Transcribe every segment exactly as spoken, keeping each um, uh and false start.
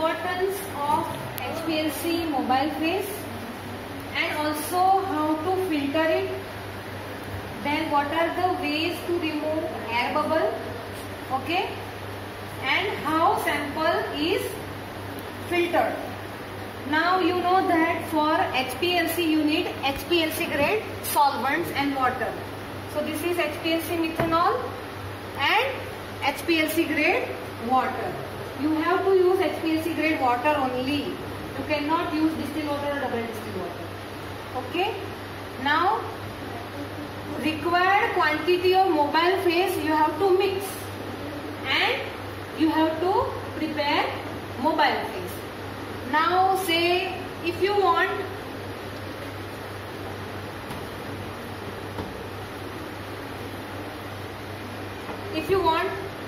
importance of H P L C mobile phase and also how to filter it. Then what are the ways to remove air bubble, okay, and how sample is filtered. Now you know that for H P L C you need H P L C grade solvents and water. So this is H P L C methanol and H P L C grade water. You have to use H P L C grade water only. You cannot use distilled water or double distilled water. Okay. Now required quantity of mobile phase you have to mix and you have to prepare mobile phase. Now say if you want if you want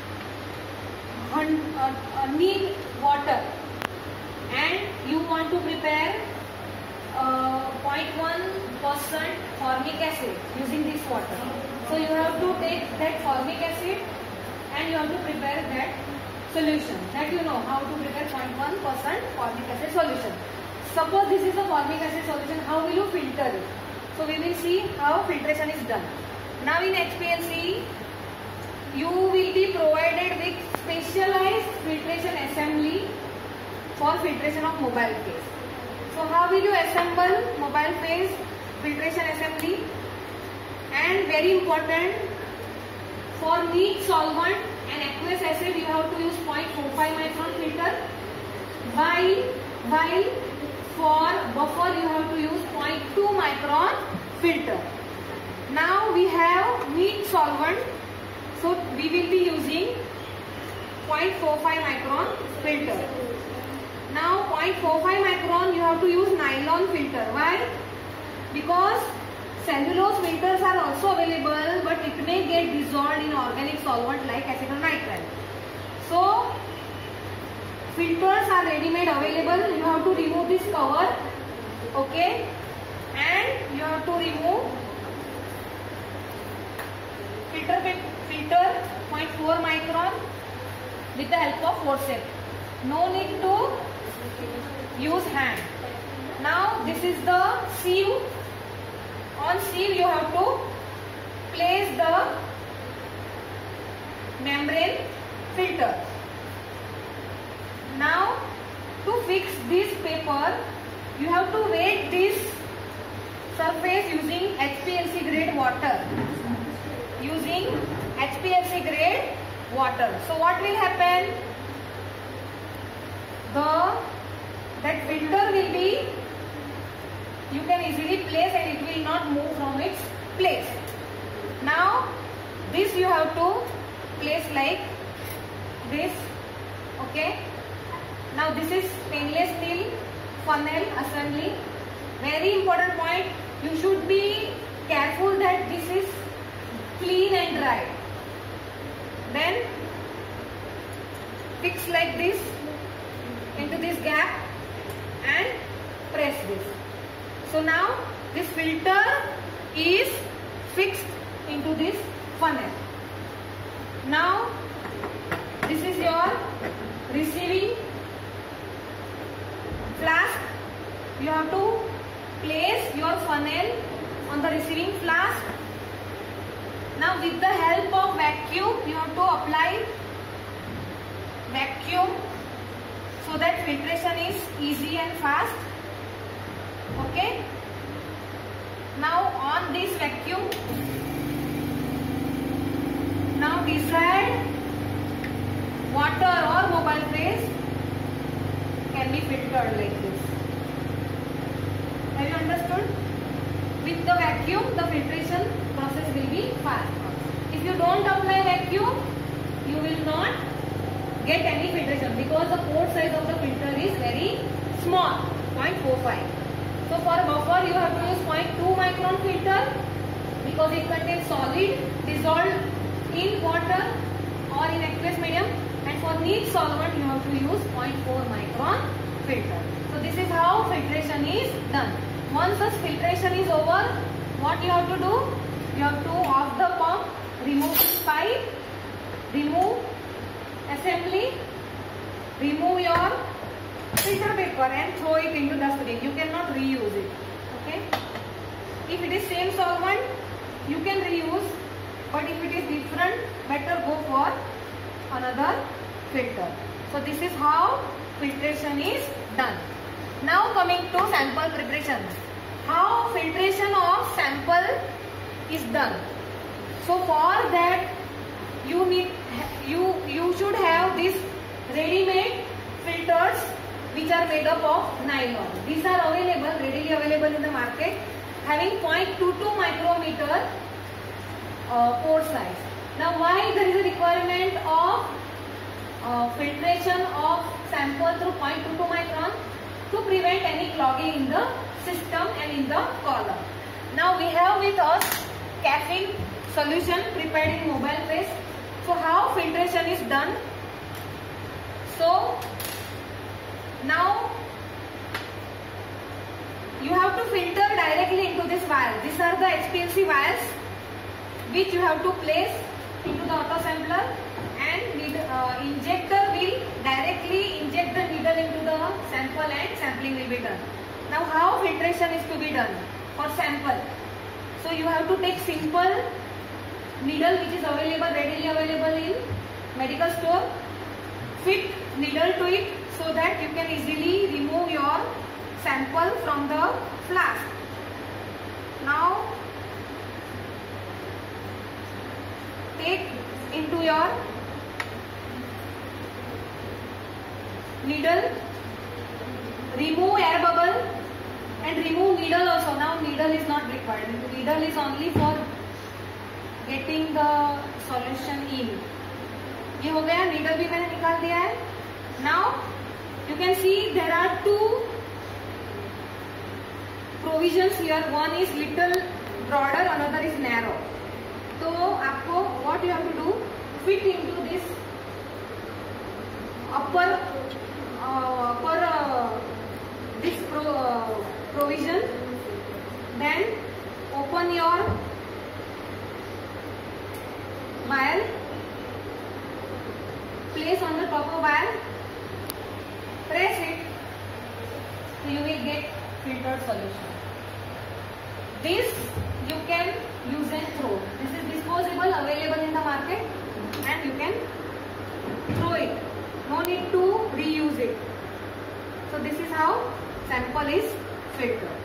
uh, uh, need water and you want to prepare uh, zero point one percent formic acid using this water. So you have to take that formic acid and you have to prepare that solution. That you know how to prepare zero point one percent formic acid solution. Suppose this is a formic acid solution, how will you filter it? So we will see how filtration is done. Now in H P L C you will be provided with specialized filtration assembly for filtration of mobile phase. So how will you assemble mobile phase filtration assembly? And very important, for neat solvent and aqueous acid you have to use zero point four five micron filter, while while for buffer you have to use zero point two micron filter. Now we have neat solvent, so we will be using zero point four five micron filter. Now zero point four five micron you have to use nylon filter. Why? Because cellulose filters are also available, but it may get dissolved in organic solvent like acetonitrile. So filters are ready-made available. You have to remove this cover, okay, and you have to remove filter filter zero point four micron with the help of forceps. No need to use hand. Now this is the sieve. On sieve you have to place the membrane filter. Now to fix this paper you have to wet this surface using H P L C grade water. Using H P L C grade water. So what will happen? The that filter will be, you can easily place and it will not move from its place. Now this you have to place like this, okay. Now this is stainless steel funnel assembly. Very important point, you should be careful that this is clean and dry. Then fix like this into this gap and press this. So now this filter is fixed into this funnel. Now this is your receiving flask. You have to place your funnel on the receiving flask. Now with the help of vacuum you have to apply vacuum so that filtration is easy and fast. Okay. Now on this vacuum, now desired water or mobile phase can be filtered like this. Have you understood? With the vacuum the filtration process will be fast. If you don't apply vacuum you will not get any filtration because the pore size of the filter is very small, zero point four five. So for buffer you have to use zero point two micron filter because it contains solid dissolved in water or in aqueous medium, and for neat solvent you have to use zero point four micron filter. So this is how filtration is done. Once the filtration is over, what you have to do? You have to off the pump, remove this pipe, remove assembly, remove your filter paper and throw it into the stream. You cannot reuse it. Okay. If it is same solvent, you can reuse, but if it is different, better go for another filter. So this is how filtration is done. Now coming to sample preparation. How filtration of sample is done. So for that you need you you should have these ready-made filters which are made up of nylon. These are available, readily available in the market, having zero point two two micrometer uh, pore size. Now why there is a requirement of uh, filtration of sample through zero point two two micron? To prevent any clogging in the system and in the column. Now we have with us caffeine solution prepared in mobile phase. So how filtration is done? So now you have to filter directly into this vial. These are the H P L C vials which you have to place into the autosampler, and need, uh, injector will directly inject the needle into the sample and sampling will be done. Now how filtration is to be done for sample? So you have to take simple needle which is available, readily available in medical store, fit needle to it so that you can easily remove your sample from the flask. Now take into your needle, remove air bubble and remove needle also. Now needle is not required. Needle is only for getting the solution in. ये हो गया, needle भी मैंने निकाल दिया है. Now you can see there are two provisions here. One is little broader, another is narrow. तो आपको what you have to do, fit into this upper uh, upper uh, this pro, uh, provision, then open your vial, place on the top of vial, press it, so you will get filtered solution. This you can use and throw. This is disposable, available in the market, and you can throw it. No need to reuse it. So this is how sample is filtered.